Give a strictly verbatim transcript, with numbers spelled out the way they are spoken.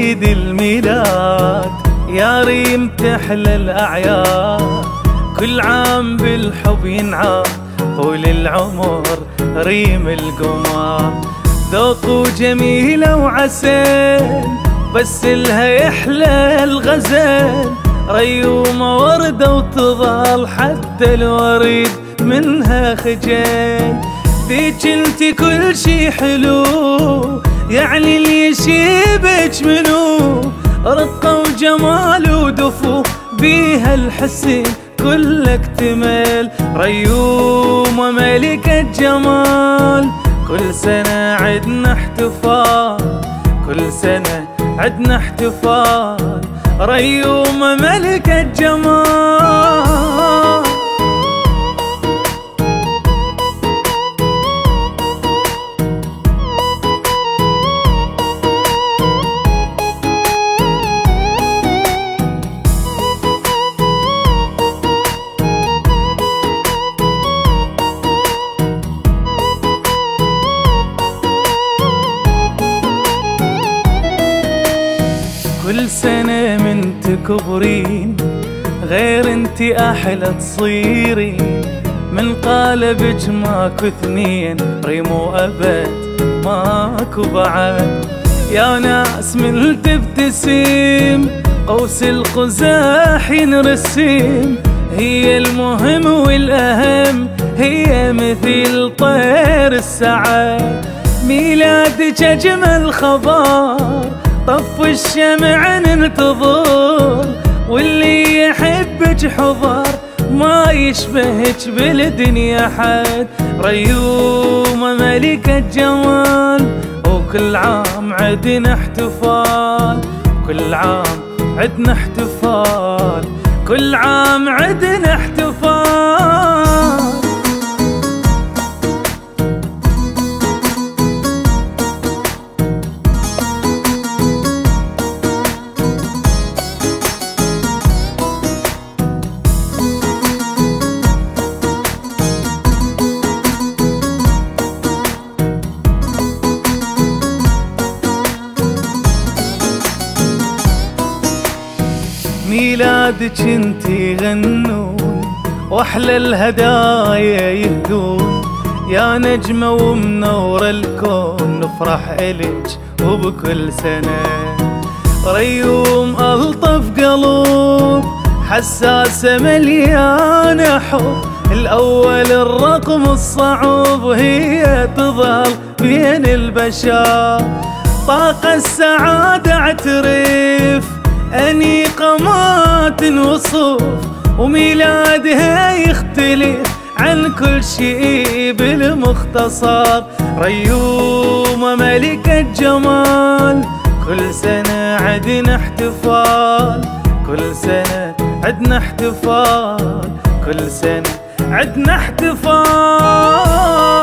عيد الميلاد يا ريم تحلى الأعياد، كل عام بالحب ينعاد طول العمر ريم القمر. ذوق وجميلة وعسل بس لها يحلى الغزل، ريومة وردة وتظل حتى الوريد منها خجل. فيك انتي كل شي حلو يعني اللي يشيبك منو، رقة وجمال ودفو بيها الحسين كلك تمل. ريومة ملكة جمال كل سنة عدنا احتفال، كل سنة عدنا احتفال. ريومة ملكة جمال. كل سنة من تكبرين غير انتي أحلى تصيرين، من قالبك ماكو اثنين ريمو أبد ماكو بعد. يا ناس من تبتسم قوس القزاح ينرسم، هي المهم والأهم هي مثل طير السعد. ميلادك أجمل خبر طف الشمع ننتظر، واللي يحبك حضر ما يشبهك بالدنيا حد. ريومة ملكة جمال وكل عام عدنا احتفال، كل عام عدنا احتفال، كل عام عدنا احتفال. ميلادك انتي غنون واحلى الهدايا يهدون، يا نجمة ومنورة الكون نفرح إلك وبكل سنة. ريوم ألطف قلوب حساسة مليانة حب، الأول الرقم الصعوب هي تظل بين البشر. طاقة السعادة اعترف أنيقة ما تنوصف، وميلادها يختلف عن كل شيء بالمختصر. ريومة ملكة جمال كل سنة عدنا احتفال، كل سنة عدنا احتفال، كل سنة عدنا احتفال.